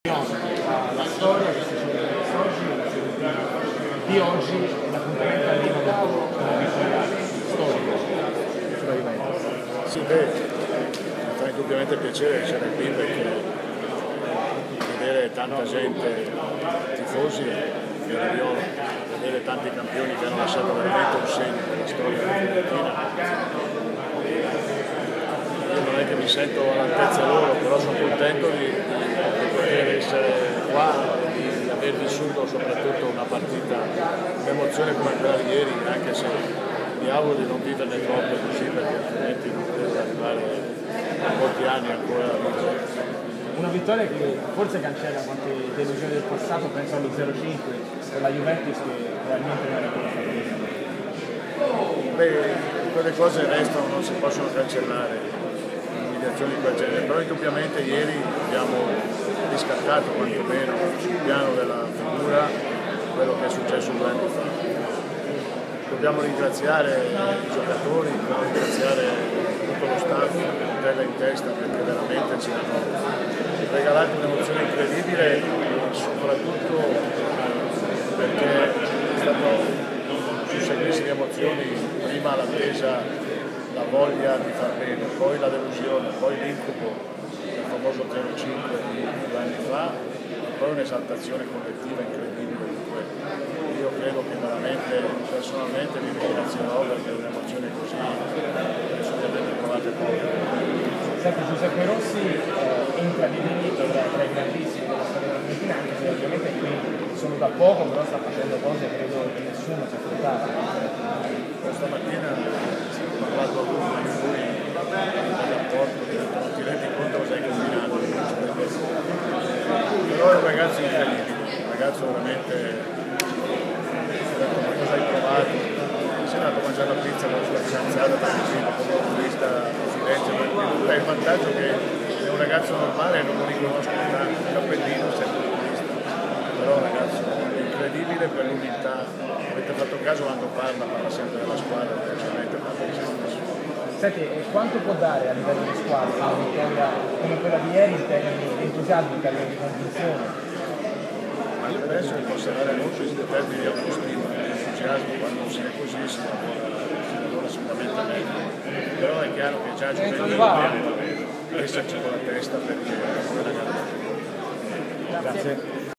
La storia che si celebra oggi è la celebrità di oggi e l'appuntamento arriva dopo una vittoria storica sulla Juventus. Sì, mi fa indubbiamente piacere essere qui perché vedere tanta gente, tifosi e Viola, vedere tanti campioni che hanno lasciato veramente un segno nella storia della Fiorentina. Io non è che mi sento all'altezza loro, però sono contento di poter essere qua, di aver vissuto soprattutto una partita, un'emozione come quella di ieri, anche se mi auguro di non viverne troppo così, perché altrimenti non devo arrivare a molti anni ancora a vincere. Una vittoria che forse cancella quante delusioni del passato, penso allo 0-5 con la Juventus che probabilmente non era quella favorita. Beh, quelle cose restano, non si possono cancellare. Di quel genere, però indubbiamente ieri abbiamo riscattato quantomeno sul piano della figura quello che è successo 2 anni fa. Dobbiamo ringraziare i giocatori, dobbiamo ringraziare tutto lo staff, Montella in testa, perché veramente ci hanno regalato un'emozione incredibile, soprattutto perché è stato un susseguirsi di emozioni, prima l'attesa, la voglia di far bene, poi la delusione, poi l'incubo del famoso 0-5 di 2 anni fa, e poi un'esaltazione collettiva incredibile di quello. Io credo che veramente, personalmente, mi ringrazio Robert per un'emozione così, penso di averle provate poche. Senti, Giuseppe Rossi entra di lì tra i grandissimi della storia argentina, anche se ovviamente qui sono da poco, però sta facendo cose credo che nessuno si aspettava. Questa mattina ho parlato a uno in cui il rapporto non ti rendi conto cosa hai combinato, però è un ragazzo incredibile, un ragazzo veramente, ma cosa hai provato? Si è andato a mangiare la pizza con la sua fidanzata per vicino, come un turista a Firenze, per il vantaggio che è un ragazzo normale e non lo riconosco tanto, il cappellino sempre turista, però è un ragazzo incredibile per l'unità. Avete fatto caso quando parla sempre della squadra, praticamente parla di se stesso. Senti, quanto può dare a livello di squadra una vittoria come quella di ieri in termini di entusiasmo, in termini di convinzione? Ma io penso che possa dare molto in termini di autostima, di entusiasmo, quando si è così si lavora sicuramente meglio. Però è chiaro che già Giuventus deve esserci con la testa perché è una gara. Grazie.